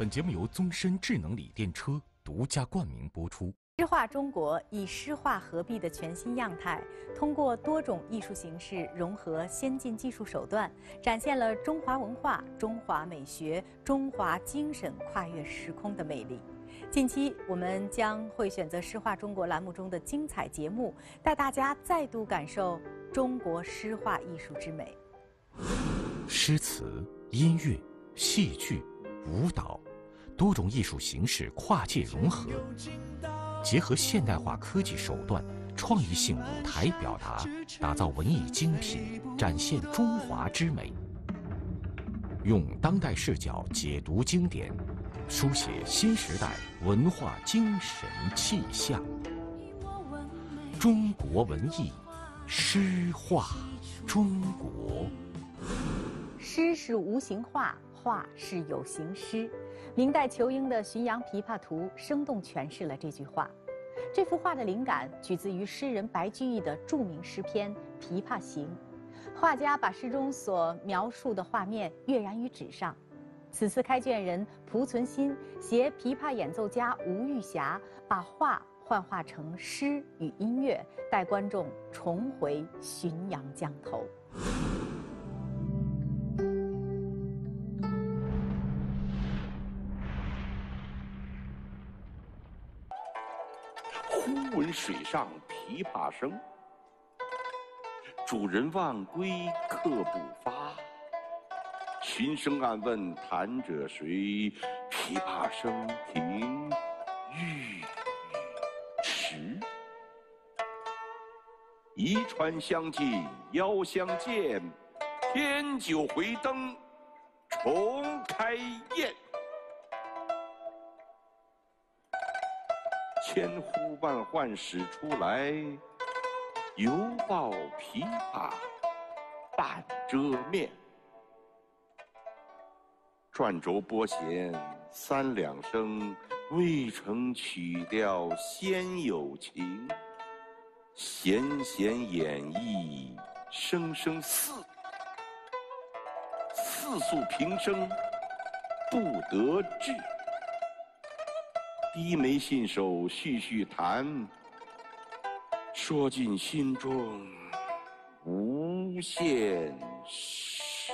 本节目由宗申智能锂电车独家冠名播出。 诗画中国以诗画合璧的全新样态，通过多种艺术形式融合先进技术手段，展现了中华文化、中华美学、中华精神跨越时空的魅力。近期我们将会选择《诗画中国》栏目中的精彩节目，带大家再度感受中国诗画艺术之美。 诗词、音乐、戏剧、舞蹈，多种艺术形式跨界融合，结合现代化科技手段，创意性舞台表达，打造文艺精品，展现中华之美。用当代视角解读经典，书写新时代文化精神气象。中国文艺，诗画中国。 诗是无形画，画是有形诗。明代仇英的《浔阳琵琶图》生动诠释了这句话。这幅画的灵感取自于诗人白居易的著名诗篇《琵琶行》，画家把诗中所描述的画面跃然于纸上。此次开卷人蒲存昕携琵琶演奏家吴玉霞，把画幻化成诗与音乐，带观众重回浔阳江头。 忽闻水上琵琶声，主人忘归客不发。寻声暗问弹者谁？琵琶声停欲语迟。移船相近邀相见，添酒回灯重开宴。千呼万唤始出来，犹抱琵琶半遮面。转轴拨弦三两声，未成曲调先有情。弦弦掩抑声声似，似诉平生不得志。低眉信手续续弹，说尽心中无限事。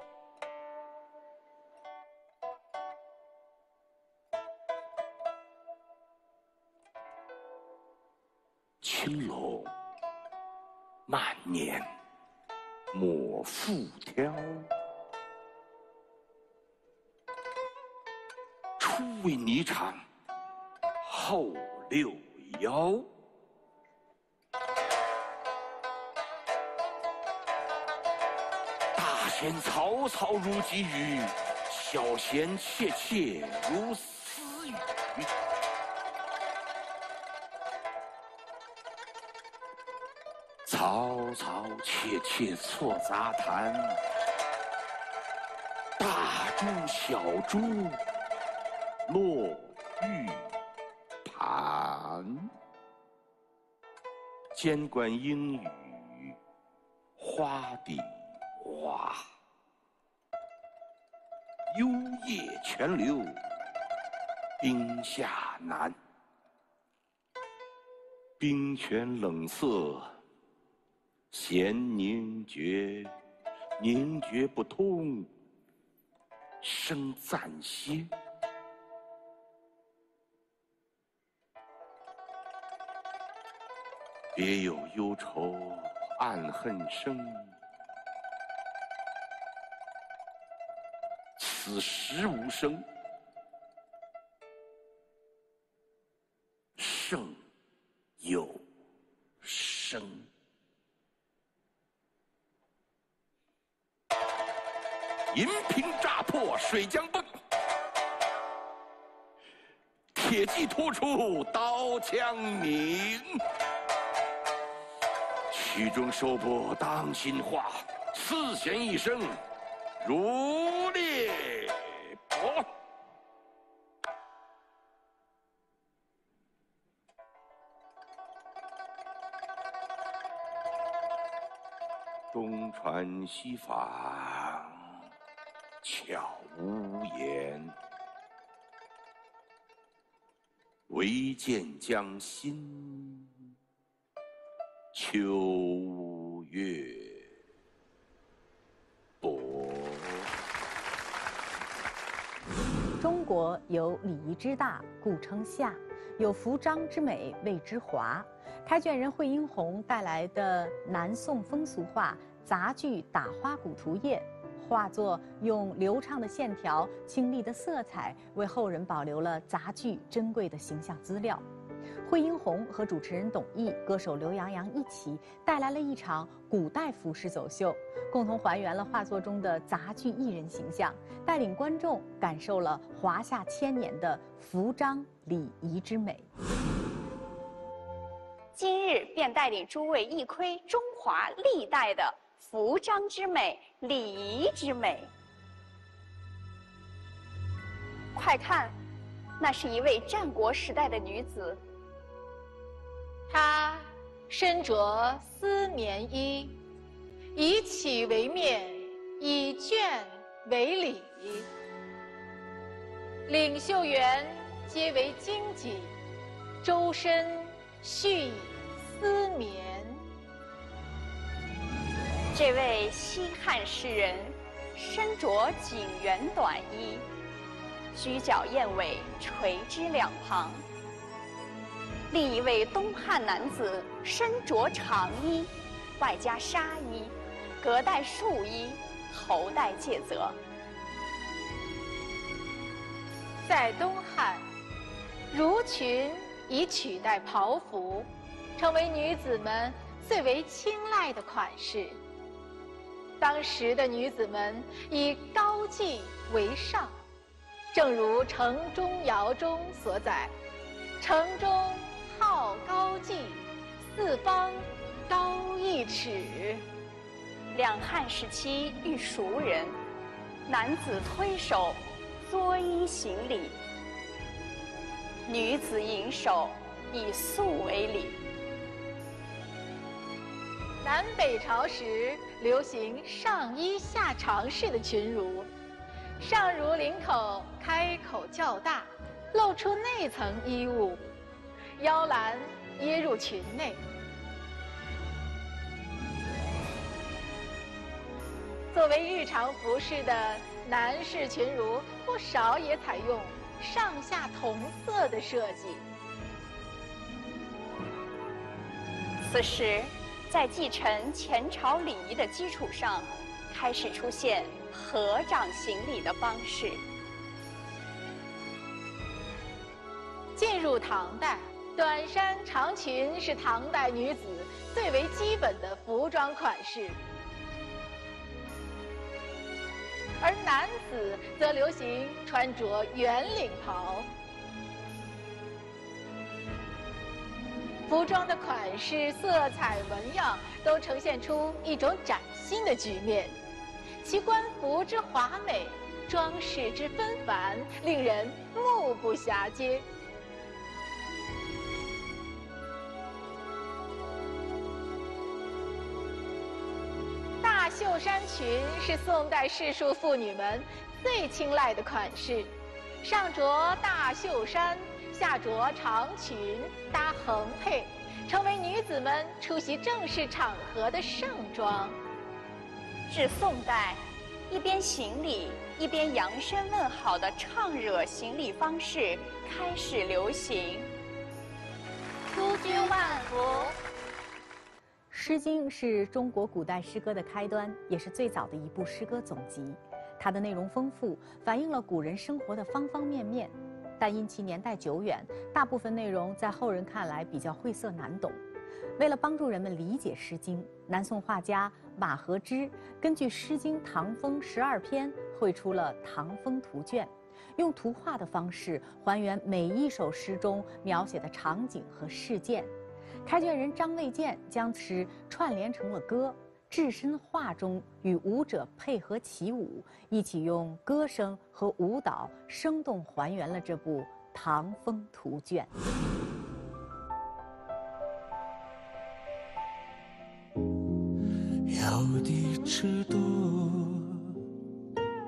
青楼慢年莫复挑，初为霓裳后六爻。大弦嘈嘈如急雨，小弦切切如私语。嘈嘈切切错杂弹，大珠小珠落玉盘。间关莺语花底花，幽咽泉流冰下难。冰泉冷涩弦凝绝，凝绝不通声暂歇。别有忧愁暗恨生，此时无声胜有声。银瓶乍破水浆崩，铁骑突出刀枪鸣。曲终收拨当心画，四弦一声如裂帛。东船西舫巧无言， 唯见江心，秋月薄。 中国有礼仪之大，故称夏；有服装之美，谓之华。开卷人惠英红带来的南宋风俗画杂剧《打花鼓图页》，画作用流畅的线条、清丽的色彩，为后人保留了杂剧珍贵的形象资料。惠英红和主持人董毅、歌手刘洋洋一起带来了一场古代服饰走秀，共同还原了画作中的杂剧艺人形象，带领观众感受了华夏千年的服装礼仪之美。 今日便带领诸位一窥中华历代的服装之美、礼仪之美。快看，那是一位战国时代的女子。 她身着丝棉衣，以起为面，以绢为里。领袖员皆为荆棘，周身续以丝绵。 这位西汉诗人身着锦辕短衣，居角燕尾垂之两旁。另一位东汉男子身着长衣，外加纱衣，隔带束衣，头戴戒则。 在东汉，襦裙已取代袍服，成为女子们最为青睐的款式。当时的女子们以高髻为上，正如《城中谣》中所载：“城中好高髻，四方高1尺。” 两汉时期遇熟人，男子推手作揖行礼，女子引手以素为礼。 南北朝时流行上衣下长式的裙襦，上襦领口开口较大，露出内层衣物，腰篮掖入裙内。作为日常服饰的男士裙襦，不少也采用上下同色的设计。 此时，在继承前朝礼仪的基础上，开始出现合掌行礼的方式。 进入唐代，短衫长裙是唐代女子最为基本的服装款式，而男子则流行穿着圆领袍。服装的款式、色彩、纹样都呈现出一种崭新的局面，其官服之华美，装饰之纷繁，令人目不暇接。大袖衫裙是宋代士庶妇女们最青睐的款式，上着大袖衫，下着长裙，搭横配，成为女子们出席正式场合的盛装。 至宋代，一边行礼一边扬声问好的唱惹行礼方式开始流行。 夫君万福。 《诗经》是中国古代诗歌的开端，也是最早的一部诗歌总集。它的内容丰富，反映了古人生活的方方面面，但因其年代久远，大部分内容在后人看来比较晦涩难懂。为了帮助人们理解《诗经》，南宋画家马和之根据《诗经·唐风》12篇绘出了《唐风图卷》，用图画的方式还原每一首诗中描写的场景和事件。开卷人张卫健将词串联成了歌，置身画中，与舞者配合起舞，一起用歌声和舞蹈生动还原了这部《唐风图卷》。 要的尺度，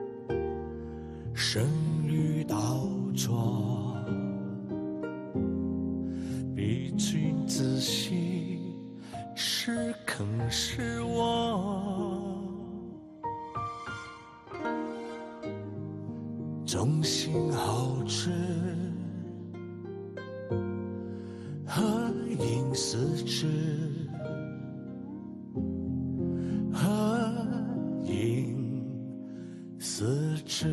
深绿倒装， 与君仔细，是坑是我，忠心好志，何应思之？何应思之？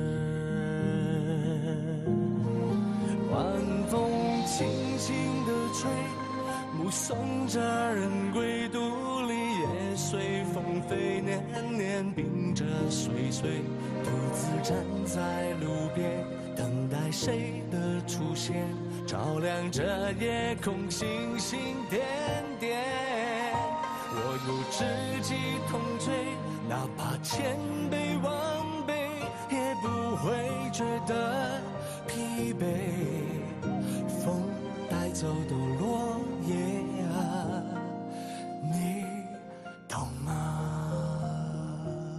晚风轻轻地吹，目送着人归途，离叶随风飞，年年冰着岁岁，独自站在路边，等待谁的出现，照亮这夜空，星星点点。我有知己同醉，哪怕千杯万杯，也不会觉得疲惫。风带走的落叶啊，你懂吗？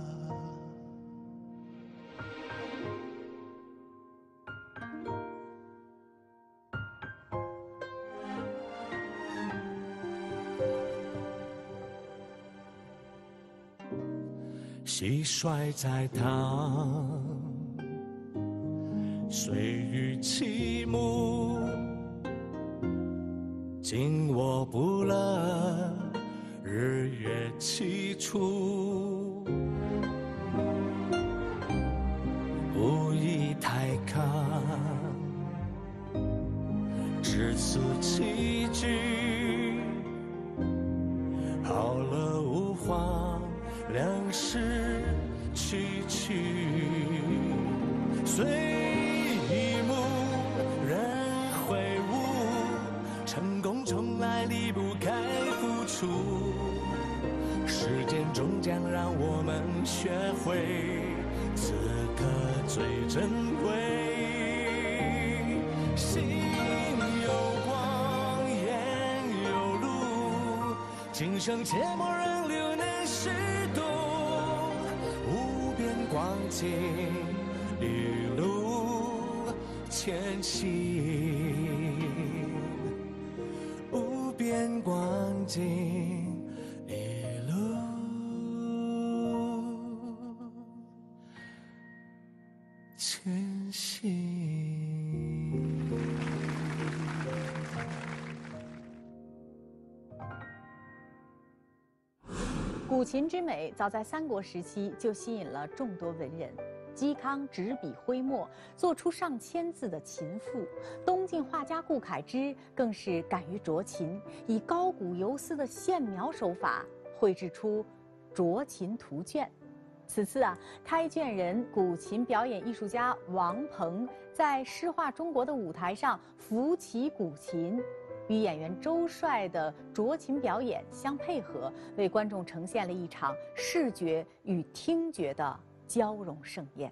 蟋蟀在塘，岁雨起暮，今我不乐，日月起初，不宜太康，至此棋局，好了无妨，两世去去，随一幕人挥舞，成功从来离不开付出，时间终将让我们学会此刻最珍贵。心有光，眼有路，今生切莫让流年虚度。无边光景，一路前行。无边光景，一路前行。 古琴之美，早在三国时期就吸引了众多文人。嵇康执笔挥墨，做出上千字的琴赋；东晋画家顾恺之更是敢于着琴，以高古游丝的线描手法绘制出《着琴图卷》。此次开卷人古琴表演艺术家王鹏在诗画中国的舞台上扶起古琴，与演员周帅的着琴表演相配合，为观众呈现了一场视觉与听觉的交融盛宴。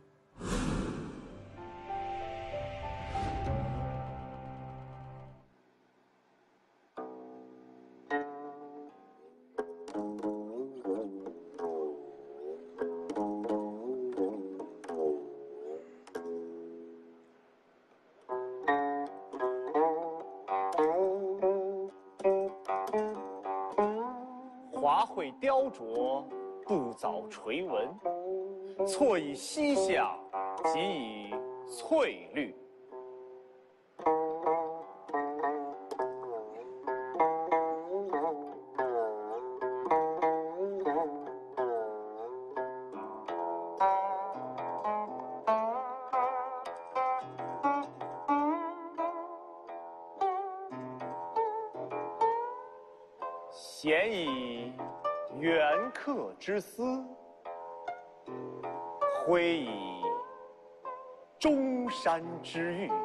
华会雕琢，不早垂纹，错以犀响，即以翠绿。闲以远客之思，挥以中山之玉。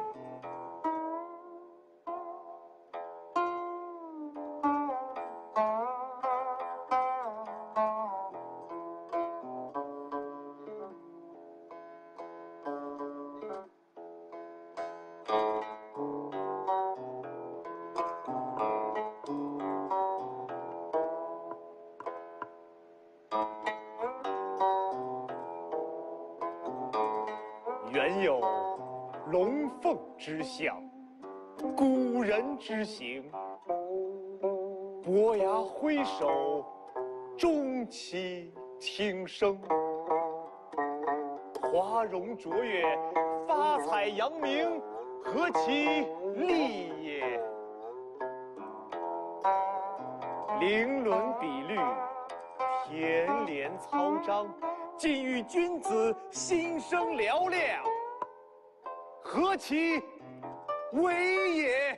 原有龙凤之象，古人之形， 伯牙挥手，钟起听声。华容卓越，发彩扬名，何其利也！伶伦比律，田连操章，尽与君子心声嘹亮，何其伟也！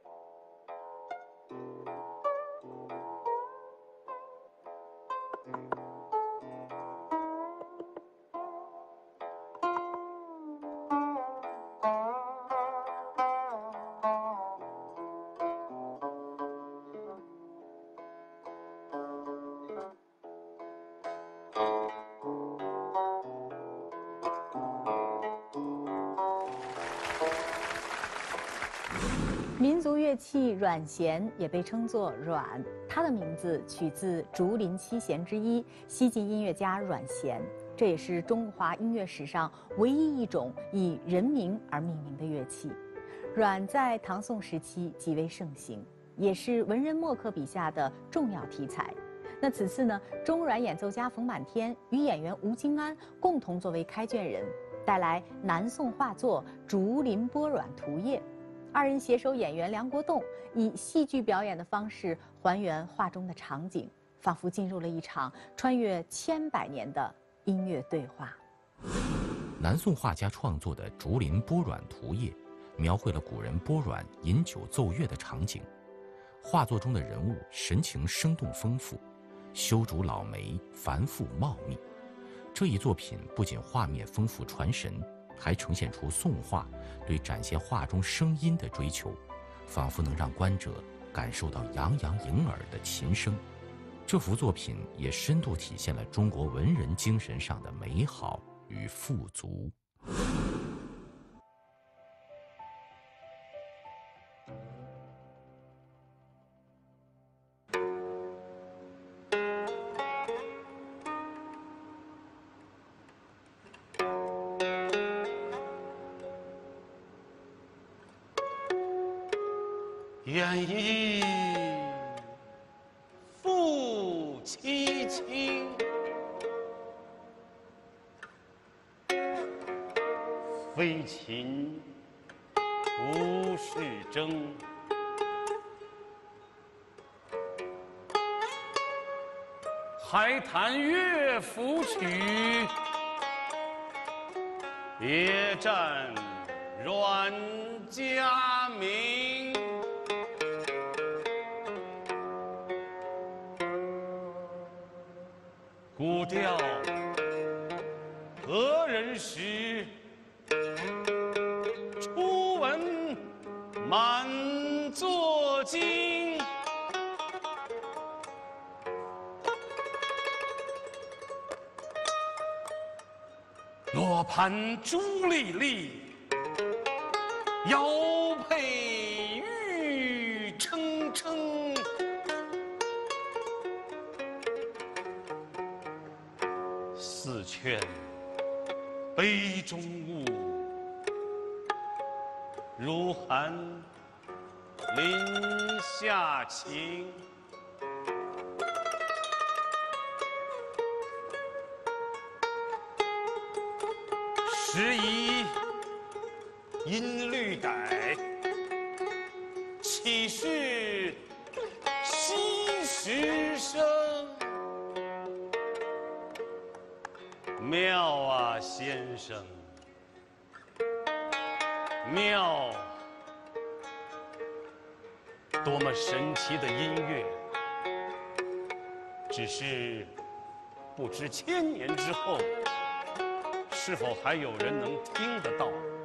民族乐器阮弦也被称作阮，它的名字取自竹林七贤之一西晋音乐家阮咸，这也是中华音乐史上唯一一种以人名而命名的乐器。阮在唐宋时期极为盛行，也是文人墨客笔下的重要题材。那此次呢，中阮演奏家冯满天与演员吴京安共同作为开卷人，带来南宋画作《竹林拨阮图页》。二人携手演员梁国栋，以戏剧表演的方式还原画中的场景，仿佛进入了一场穿越千百年的音乐对话。 南宋画家创作的《竹林拨阮图页》，描绘了古人拨阮饮酒奏乐的场景。画作中的人物神情生动丰富，修竹老梅繁复茂密。这一作品不仅画面丰富传神，还呈现出宋画对展现画中声音的追求，仿佛能让观者感受到洋洋盈耳的琴声。这幅作品也深度体现了中国文人精神上的美好与富足。 愿以负其情，非秦不是征。还谈乐府曲，别占阮家名。古调何人识？初闻满座惊。罗盘珠粒粒，腰佩玉铿铿。四劝杯中物，如寒林下晴。时移音律改，岂是昔时声？妙啊，先生，妙！多么神奇的音乐！只是不知千年之后，是否还有人能听得到？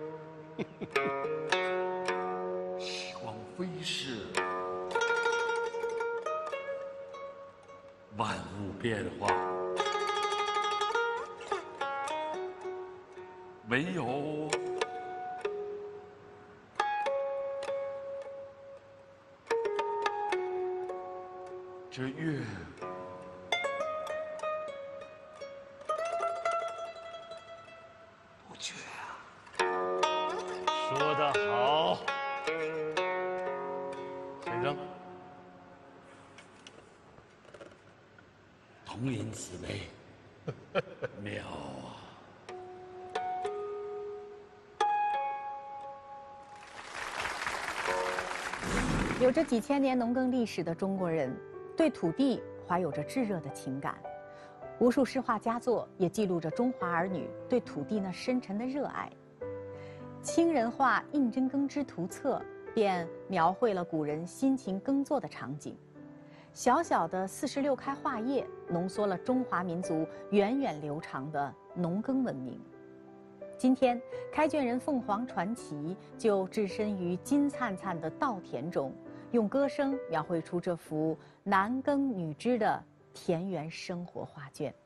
时光飞逝，万物变化，唯有这乐不绝啊！ 说得好，先生。 同音字辈，妙啊！ 有着几千年农耕历史的中国人，对土地怀有着炙热的情感。无数诗画佳作也记录着中华儿女对土地那深沉的热爱。清人画《应真耕织图册》便描绘了古人辛勤耕作的场景。小小的46开画页，浓缩了中华民族源远流长的农耕文明。今天，开卷人凤凰传奇就置身于金灿灿的稻田中，用歌声描绘出这幅男耕女织的田园生活画卷。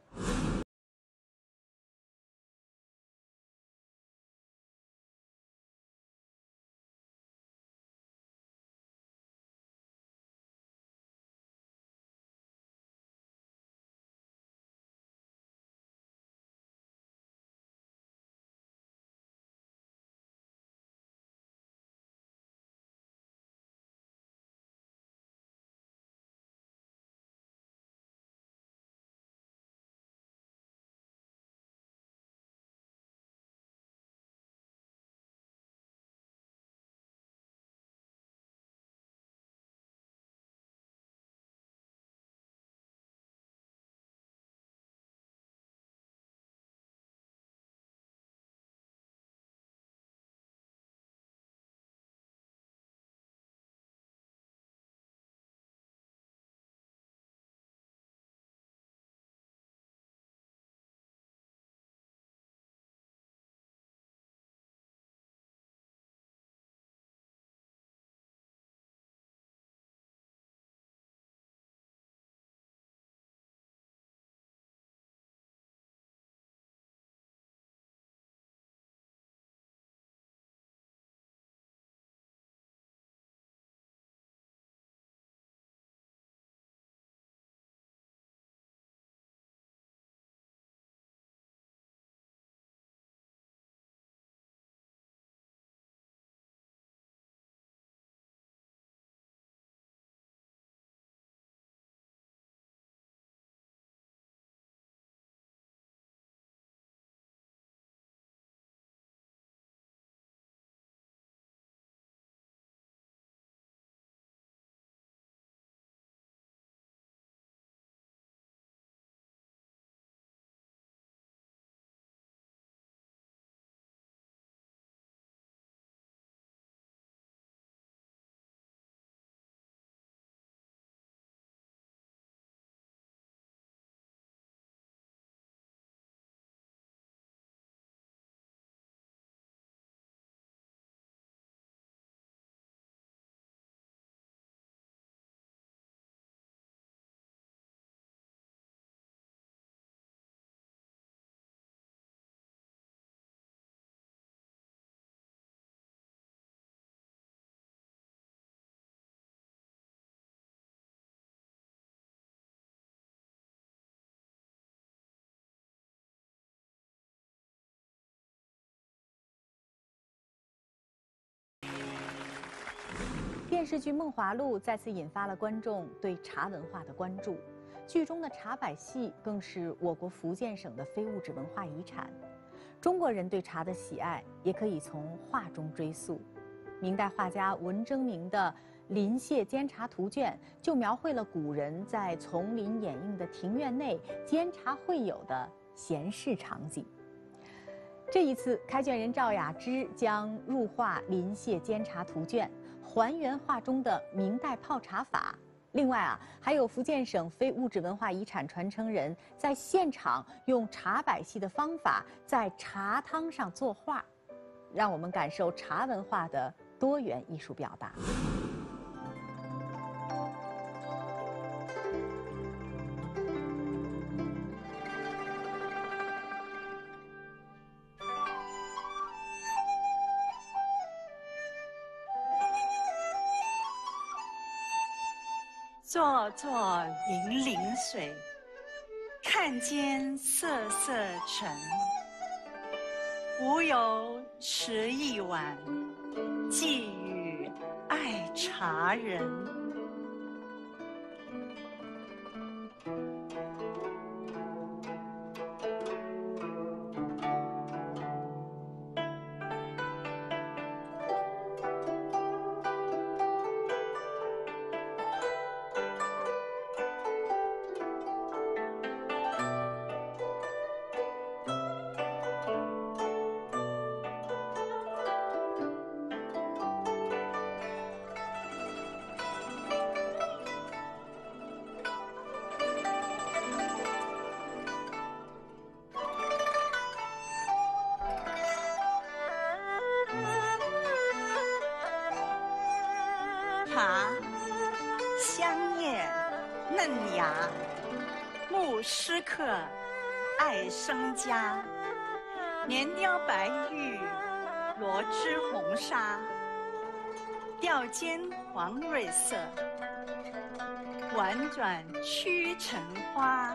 电视剧《梦华录》再次引发了观众对茶文化的关注，剧中的茶百戏更是我国福建省的非物质文化遗产。中国人对茶的喜爱也可以从画中追溯。明代画家文征明的《临谢监察图卷》就描绘了古人在丛林掩映的庭院内监察会友的闲适场景。这一次，开卷人赵雅芝将入画《临谢监察图卷》，还原画中的明代泡茶法。另外还有福建省非物质文化遗产传承人在现场用茶百戏的方法在茶汤上作画，让我们感受茶文化的多元艺术表达。 座座泠泠水，看间瑟瑟尘。吾有持一碗，寄与爱茶人。 嫩芽，慕诗客，爱生家。莲雕白玉，罗织红纱，吊肩黄瑞色，婉转曲成花。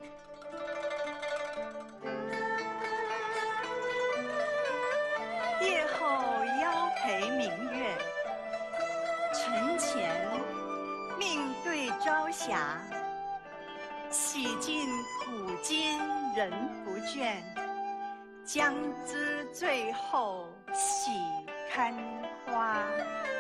夜后邀陪明月，晨前命对朝霞。洗尽古今人不倦，将知最后喜堪花。